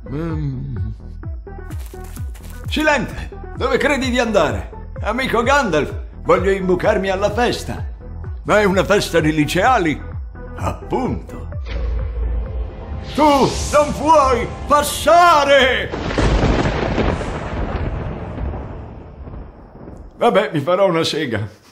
Silente! Dove credi di andare? Amico Gandalf, voglio imbucarmi alla festa. Ma è una festa di liceali? Appunto. Tu non puoi passare! Vabbè, mi farò una sega.